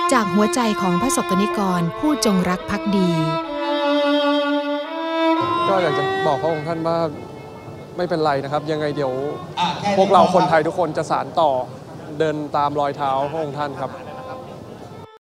จากหัวใจของพระสกนิกรผู้จงรักภักดีก็อยากจะบอกพระองค์ท่านว่าไม่เป็นไรนะครับยังไงเดี๋ยวพวกเราคนไทยทุกคนจะสานต่อเดินตามรอยเท้าพระองค์ท่านครับ